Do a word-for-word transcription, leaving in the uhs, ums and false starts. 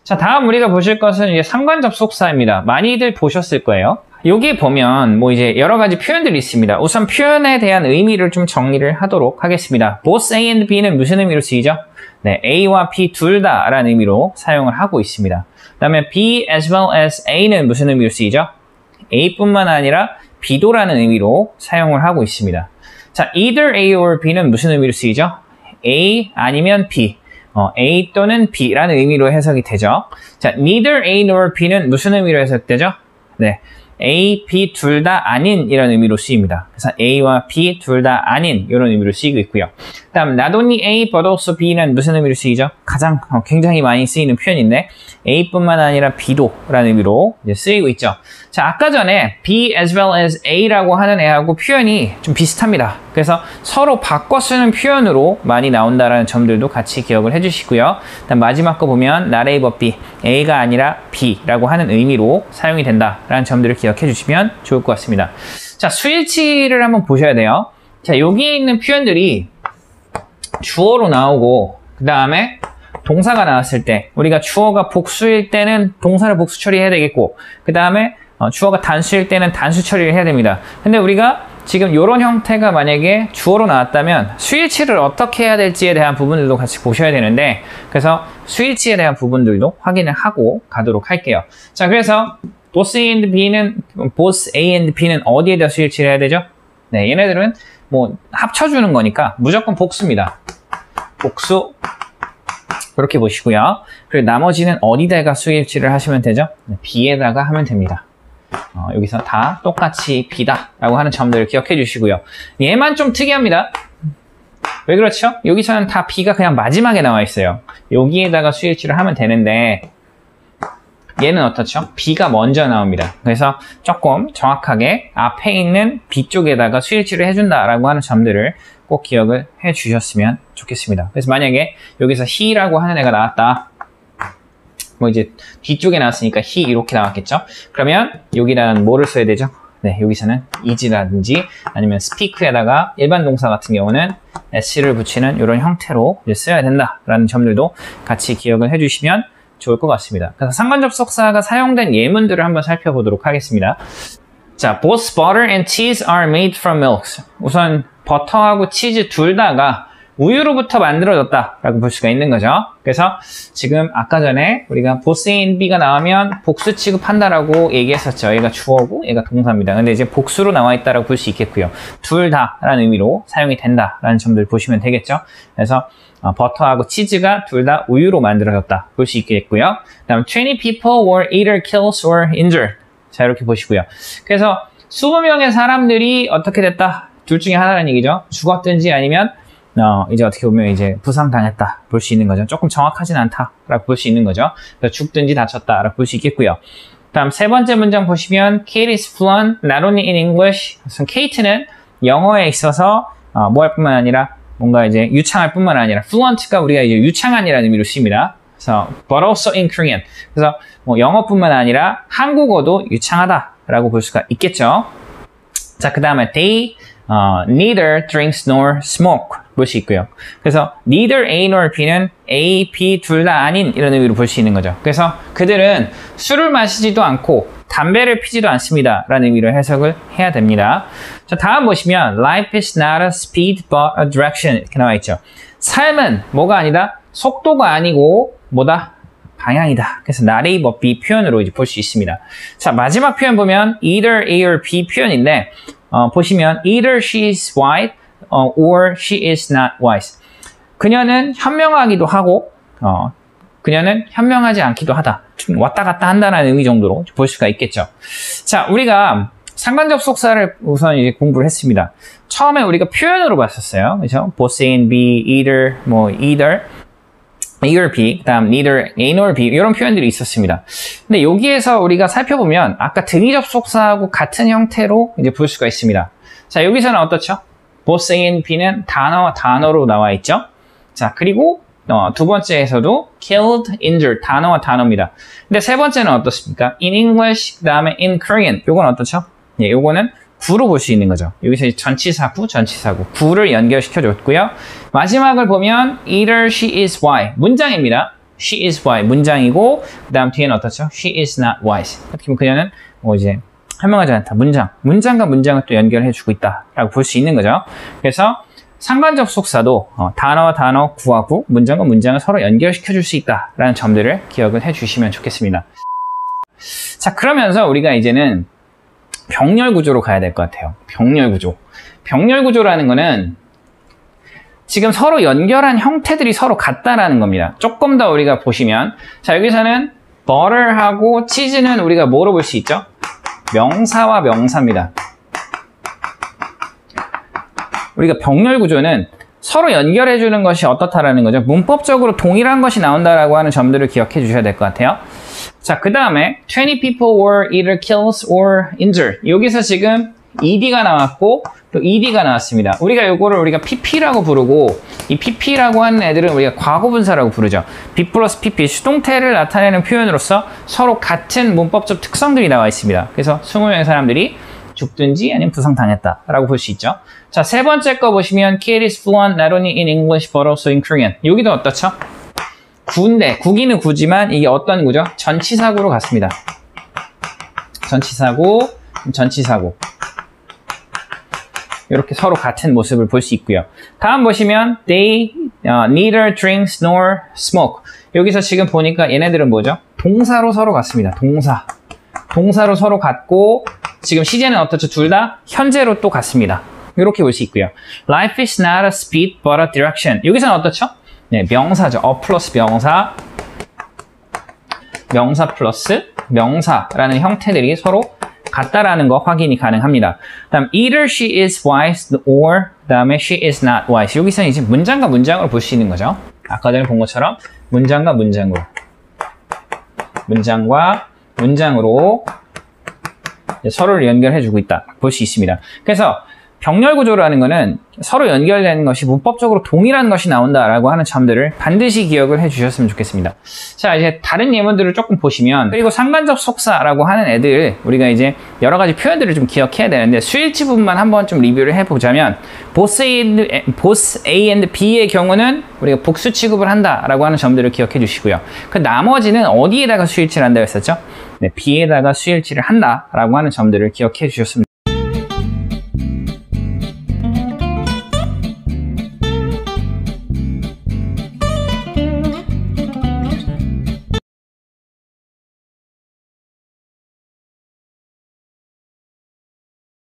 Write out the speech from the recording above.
자, 다음 우리가 보실 것은 이제 상관접속사입니다. 많이들 보셨을 거예요. 여기 보면 뭐 이제 여러 가지 표현들이 있습니다. 우선 표현에 대한 의미를 좀 정리를 하도록 하겠습니다. both A and B는 무슨 의미로 쓰이죠? 네, A와 B 둘 다 라는 의미로 사용을 하고 있습니다. 그 다음에 B as well as A는 무슨 의미로 쓰이죠? A뿐만 아니라 B도라는 의미로 사용을 하고 있습니다. 자, either A or B는 무슨 의미로 쓰이죠? A 아니면 B. 어, A 또는 B라는 의미로 해석이 되죠. 자, neither A nor B는 무슨 의미로 해석되죠? 네, A, B 둘 다 아닌 이런 의미로 쓰입니다. 그래서 A와 B 둘 다 아닌 이런 의미로 쓰이고 있고요. 다음 not only A but also B는 무슨 의미로 쓰이죠? 가장 어, 굉장히 많이 쓰이는 표현인데 A뿐만 아니라 B도 라는 의미로 이제 쓰이고 있죠. 자, 아까 전에 B as well as A라고 하는 애하고 표현이 좀 비슷합니다. 그래서 서로 바꿔 쓰는 표현으로 많이 나온다라는 점들도 같이 기억을 해주시고요. 다음 마지막 거 보면 not A but B, A가 아니라 B라고 하는 의미로 사용이 된다라는 점들을 기억해 주시면 좋을 것 같습니다. 자, 수일치를 한번 보셔야 돼요. 자, 여기에 있는 표현들이 주어로 나오고 그 다음에 동사가 나왔을 때 우리가 주어가 복수일 때는 동사를 복수 처리해야 되겠고 그 다음에 어, 주어가 단수일 때는 단수 처리를 해야 됩니다. 근데 우리가 지금 이런 형태가 만약에 주어로 나왔다면 수일치를 어떻게 해야 될지에 대한 부분들도 같이 보셔야 되는데 그래서 수일치에 대한 부분들도 확인을 하고 가도록 할게요. 자, 그래서 both A and B는 both A and B는 어디에다 수일치를 해야 되죠? 네, 얘네들은 뭐 합쳐주는 거니까 무조건 복수입니다. 복수 그렇게 보시고요. 그리고 나머지는 어디다가 수일치를 하시면 되죠? 네, B에다가 하면 됩니다. 어, 여기서 다 똑같이 B다 라고 하는 점들을 기억해 주시고요. 얘만 좀 특이합니다. 왜 그렇죠? 여기서는 다 B가 그냥 마지막에 나와 있어요. 여기에다가 수일치를 하면 되는데 얘는 어떻죠? B가 먼저 나옵니다. 그래서 조금 정확하게 앞에 있는 B 쪽에다가 수일치를 해준다라고 하는 점들을 꼭 기억을 해 주셨으면 좋겠습니다. 그래서 만약에 여기서 he라고 하는 애가 나왔다. 뭐 이제 뒤쪽에 나왔으니까 he 이렇게 나왔겠죠? 그러면 여기다는 뭐를 써야 되죠? 네, 여기서는 is라든지 아니면 speak에다가 일반 동사 같은 경우는 s를 붙이는 이런 형태로 이제 써야 된다라는 점들도 같이 기억을 해주시면 좋을 것 같습니다. 그래서 상관접속사가 사용된 예문들을 한번 살펴보도록 하겠습니다. 자, both butter and cheese are made from milk. 우선 버터하고 치즈 둘 다가 우유로부터 만들어졌다 라고 볼 수가 있는 거죠. 그래서 지금 아까 전에 우리가 both A and B가 나오면 복수 취급한다라고 얘기했었죠. 얘가 주어고 얘가 동사입니다. 근데 이제 복수로 나와 있다라고 볼 수 있겠고요. 둘 다라는 의미로 사용이 된다라는 점들 보시면 되겠죠. 그래서 어, 버터하고 치즈가 둘 다 우유로 만들어졌다 볼 수 있겠고요. 다음 twenty people were either killed or injured. 자, 이렇게 보시고요. 그래서 이십 명의 사람들이 어떻게 됐다? 둘 중에 하나라는 얘기죠. 죽었든지 아니면 어, 이제 어떻게 보면 이제 부상당했다 볼 수 있는 거죠. 조금 정확하진 않다라고 볼 수 있는 거죠. 그래서 죽든지 다쳤다라고 볼 수 있겠고요. 다음 세 번째 문장 보시면 Kate is fluent not only in English. Kate는 영어에 있어서 어, 뭐 할 뿐만 아니라 뭔가 이제 유창할 뿐만 아니라 fluent가 우리가 이제 유창한이라는 의미로 씁니다. 그래서 but also in Korean. 그래서 뭐 영어뿐만 아니라 한국어도 유창하다라고 볼 수가 있겠죠. 자, 그 다음에 they uh, neither drinks nor smoke 볼 수 있고요. 그래서 neither A nor B는 A, B 둘 다 아닌 이런 의미로 볼 수 있는 거죠. 그래서 그들은 술을 마시지도 않고 담배를 피지도 않습니다 라는 의미로 해석을 해야 됩니다. 자, 다음 보시면 Life is not a speed but a direction 이렇게 나와 있죠. 삶은 뭐가 아니다? 속도가 아니고 뭐다? 방향이다. 그래서 not A but B 표현으로 이제 볼 수 있습니다. 자, 마지막 표현 보면 either A or B 표현인데 어, 보시면 either she is white 어, or she is not wise. 그녀는 현명하기도 하고 어, 그녀는 현명하지 않기도 하다. 좀 왔다 갔다 한다는 의미 정도로 볼 수가 있겠죠. 자, 우리가 상관접속사를 우선 이제 공부를 했습니다. 처음에 우리가 표현으로 봤었어요. 그렇죠? both A and B, either, 뭐 either, A or B, 그다음 neither A nor B 이런 표현들이 있었습니다. 근데 여기에서 우리가 살펴보면 아까 등위접속사하고 같은 형태로 이제 볼 수가 있습니다. 자, 여기서는 어떻죠? both A and B는 단어와 단어로 나와 있죠. 자, 그리고 어, 두 번째에서도 killed, injured 단어와 단어입니다. 근데 세 번째는 어떻습니까? in English, 그 다음에 in Korean 요건 어떻죠? 예, 요거는 구로 볼 수 있는 거죠. 여기서 전치사구, 전치사구 구를 연결시켜 줬고요. 마지막을 보면 either she is Y 문장입니다. she is white 문장이고 그 다음 뒤에는 어떻죠? she is not white. 어떻게 보면 그녀는 뭐 이제 현명하지 않다. 문장. 문장과 문장을 또 연결해주고 있다라고 볼 수 있는 거죠. 그래서 상관접속사도 어, 단어와 단어, 구와 구, 문장과 문장을 서로 연결시켜줄 수 있다라는 점들을 기억을 해주시면 좋겠습니다. 자, 그러면서 우리가 이제는 병렬 구조로 가야 될 것 같아요. 병렬 구조. 병렬 구조라는 거는 지금 서로 연결한 형태들이 서로 같다라는 겁니다. 조금 더 우리가 보시면 자, 여기서는 butter하고 치즈는 우리가 뭐로 볼 수 있죠? 명사와 명사입니다. 우리가 병렬 구조는 서로 연결해주는 것이 어떻다라는 거죠. 문법적으로 동일한 것이 나온다라고 하는 점들을 기억해 주셔야 될 것 같아요. 자, 그 다음에 twenty people were either killed or injured. 여기서 지금 ed가 나왔고 또 ed가 나왔습니다. 우리가 요거를 우리가 pp라고 부르고 이 pp라고 하는 애들은 우리가 과거분사라고 부르죠. be 플러스 pp 수동태를 나타내는 표현으로서 서로 같은 문법적 특성들이 나와 있습니다. 그래서 이십 명의 사람들이 죽든지 아니면 부상당했다라고 볼 수 있죠. 자, 세 번째 거 보시면 Kid is fluent not only in English but also in Korean. 여기도 어떻죠? 구인데 구기는 구지만 이게 어떤 구죠? 전치사구로 갔습니다. 전치사구, 전치사구. 이렇게 서로 같은 모습을 볼 수 있고요. 다음 보시면 they uh, neither drinks nor smoke. 여기서 지금 보니까 얘네들은 뭐죠? 동사로 서로 같습니다. 동사. 동사로 서로 같고 지금 시제는 어떻죠? 둘 다 현재로 또 같습니다. 이렇게 볼 수 있고요. Life is not a speed but a direction. 여기서는 어떻죠? 네, 명사죠. a 플러스 명사, 명사 플러스 명사라는 형태들이 서로 같다라는 거 확인이 가능합니다. 다음 either she is wise or 그다음에 she is not wise. 여기서는 이제 문장과 문장으로 볼 수 있는 거죠. 아까 전에 본 것처럼 문장과 문장으로, 문장과 문장으로 서로를 연결해주고 있다 볼 수 있습니다. 그래서 병렬 구조라는 거는 서로 연결되는 것이 문법적으로 동일한 것이 나온다라고 하는 점들을 반드시 기억을 해주셨으면 좋겠습니다. 자, 이제 다른 예문들을 조금 보시면 그리고 상관접속사라고 하는 애들 우리가 이제 여러 가지 표현들을 좀 기억해야 되는데 수일치 부분만 한번 좀 리뷰를 해보자면 both A and, both A and B의 경우는 우리가 복수 취급을 한다라고 하는 점들을 기억해 주시고요. 그 나머지는 어디에다가 수일치를 한다고 했었죠? 네, B에다가 수일치를 한다라고 하는 점들을 기억해 주셨으면